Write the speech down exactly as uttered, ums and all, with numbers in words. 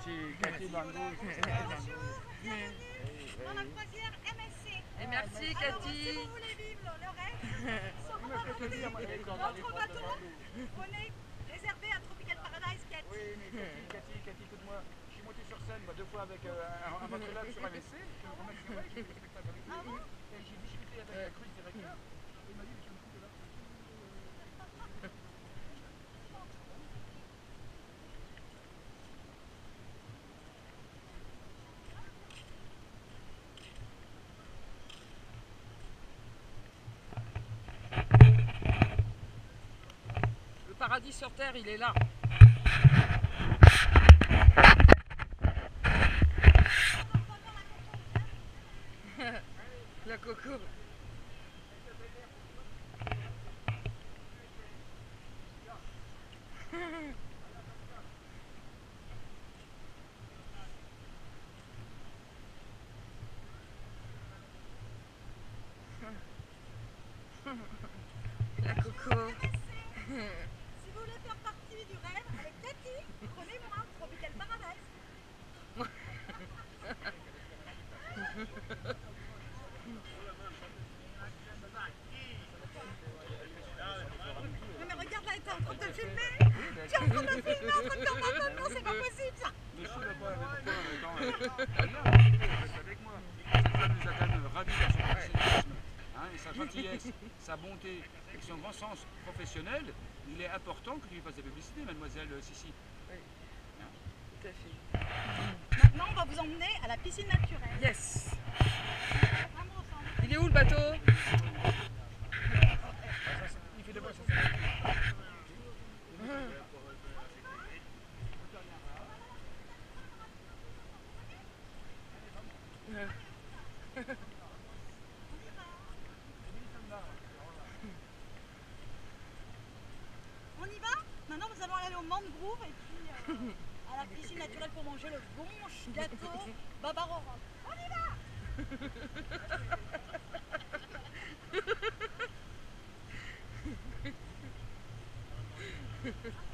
Cathy, Cathy Bangou. Bonjour, bienvenue dans la croisière M S C. Et merci Alors, Cathy. si vous voulez vivre le rêve, sans remonter votre bateau, prenez réservé à Tropical Paradise Cathy. Oui, mais Cathy, Cathy, Cathy, écoute-moi. Je suis monté sur scène moi, deux fois avec euh, un, un bateau sur M S C. Je me remets sur j'ai fait le spectacle avec lui. Ah bon? Et j'ai discuté avec le cruise directeur. Il m'a dit, mais tu me fous de là. Le paradis sur terre, il est là. La coco. La coco. Si vous voulez faire partie du rêve avec Cathy, prenez-moi Tropical Paradise. Non mais regarde là, t'es en train de te filmer. Tu es en train de te filmer, en train de faire ma bonne. Non, c'est pas possible ça. Mais je suis d'accord avec toi, mais attends, euh, viens, reste avec moi. Cette femme nous a quand même ravis par son professionnalisme, hein, et sa gentillesse, sa bonté et son grand sens professionnel. Il est important que tu lui fasses de la publicité, mademoiselle Sissi. Oui, Hein? tout à fait. Maintenant, on va vous emmener à la piscine naturelle. Yes. Vraiment ensemble. Il est où le bateau? Il fait de moi, ça fait. On y va? Maintenant, nous allons aller au Mangrove et puis euh, à la piscine naturelle pour manger le bon gâteau Babaroro. On y va!